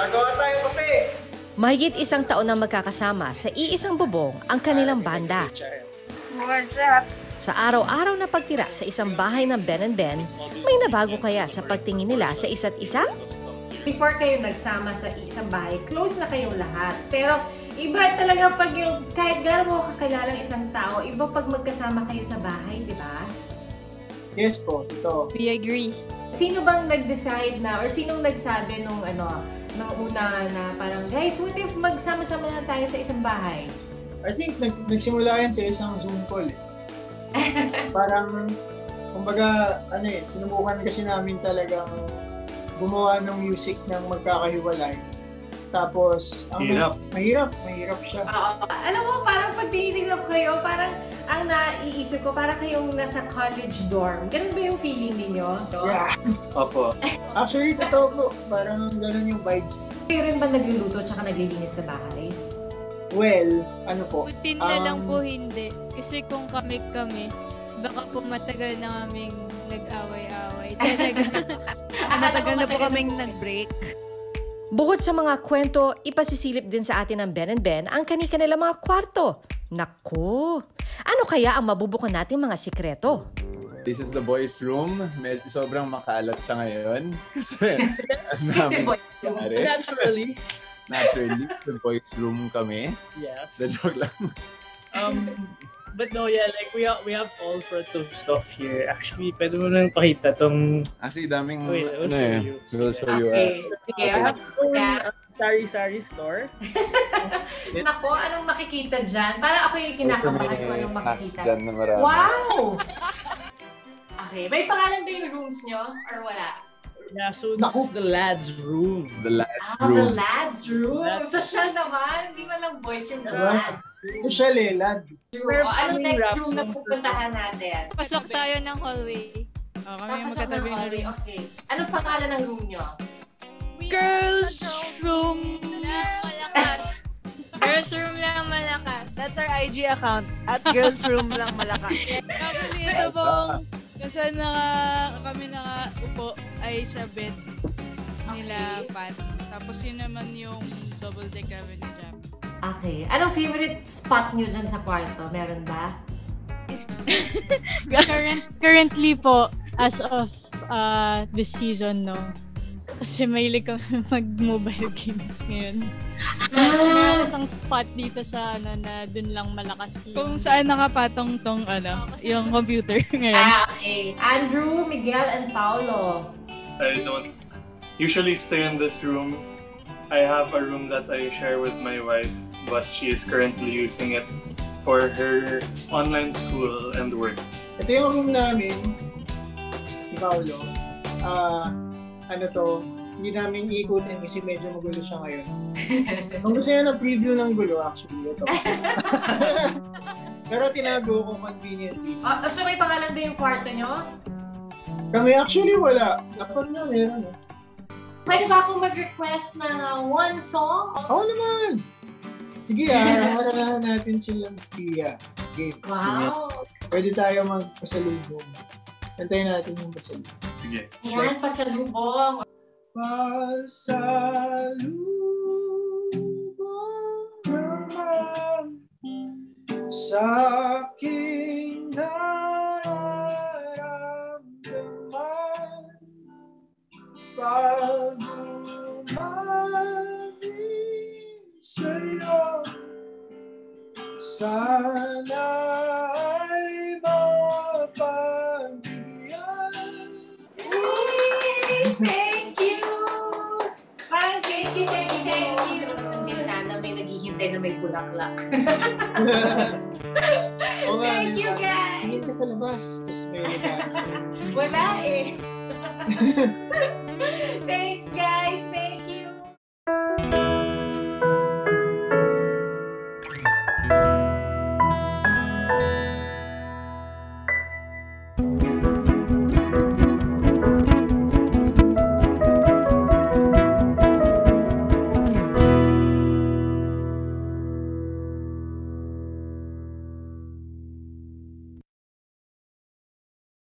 Gagawa tayo kape! Mahigit isang taon na magkakasama sa iisang bubong ang kanilang banda. What's up? Sa araw-araw na pagtira sa isang bahay ng Ben&Ben, may nabago kaya sa pagtingin nila sa isa't isa? Before kayo nagsama sa isang bahay, close na kayong lahat. Pero iba talaga pag yung kahit gano'n mo kakilala isang tao, iba pag magkasama kayo sa bahay, di ba? Yes po, ito. We agree. Sino bang nag-decide na, or sinong nagsabi nung nung una na parang, guys, what if magsama-sama na tayo sa isang bahay? I think nagsimula yan sa isang Zoom call eh. Parang, kumbaga, sinubukan kasi namin talagang gumawa ng music ng magkakahiwalay. Tapos, mahirap siya. Alam mo, parang pag tinitignan ko kayo, parang ang naiisip ko, parang kayong nasa college dorm. Ganun ba yung feeling ninyo? Yeah. Opo. Actually, totoo po. Parang ganun yung vibes. Kayo rin ba nagluluto tsaka naglilinis sa bahay? Well, ano po? Putin na lang po hindi. Kasi kung kami, baka po matagal na kaming nag-away-away. Talaga. Matagal na po kaming nag-break. Bukod sa mga kwento, ipasisilip din sa atin ng Ben&Ben ang kani-kanila mga kwarto. Naku! Ano kaya ang mabubukan nating mga sikreto? This is the boys' room. Sobrang makalat siya ngayon. Kasi, Naturally, the boys' room kami. Yes. The joke lang. But no, yeah, like we have all sorts of stuff here. Actually, pwede mo lang pakita tong... Actually, daming... Wait, We'll show you. Sari-sari store. Naku, anong makikita dyan? Parang ako yung kinakabahan ko anong makikita. Dyan na marami. Wow! Okay, may pangalan ba yung rooms nyo? Or wala? Yeah, so this is the lads' room. The lads' room. room. The lads' room. Social naman. Hindi man lang boys room. The lads. Social eh, lad. Anong next room na pupuntahan natin? Pasok tayo ng hallway. Kami magkatabi ng hallway. Okay. Anong pangalan ng room nyo? Girls' room. Malakas. Girls' room lang malakas. That's our IG account. At girls' room lang malakas. Tapos ito pong kasi kami nakaupo ay sa bed nila Pat. Tapos yun naman yung double deck kami ni Jam. Okay. Anong favorite spot nyo dyan sa kwarto? Meron ba? Currently po, as of this season, no? Kasi mahilig kami mag-mobile games ngayon. Meron isang spot dito sa na dun lang malakas yung... Kung saan nakapatong tong yung computer ngayon. Okay. Andrew, Miguel, and Paolo. I don't usually stay in this room. I have a room that I share with my wife, but she is currently using it for her online school and work. Ito yung room namin, ni Paolo. Hindi namin ikutin kasi medyo magulo siya ngayon. Kung gusto niya ng preview ng gulo, actually, ito. Pero tinago ko conveniently. So may pangalan ba yung kwarto nyo? Kami actually wala. Dapat na meron. Pwede ba akong mag-request ng one song? Oo naman! Sige haranahan natin silang Pia. Game. Wow! Pwede tayo magpasalubong. Antayin natin yung pasalubong. Sige. Ayan, pasalubong. Pasalubong naman sa aking nararamdaman pag-umamin sa'yo sana ay mapagbigyan. Thank you! Parang thank you. Sa labas ng bintana may naghihintay na may bulaklak. Thank you, guys! Hindi ka sa labas, tapos may Wala eh. Thanks, guys! Thank you!